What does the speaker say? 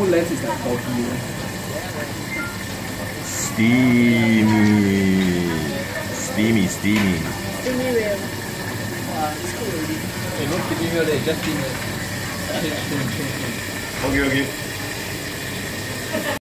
lens is like 40. Steamy whale. It's cool already. Hey, no steamy whale, just steam. Okay.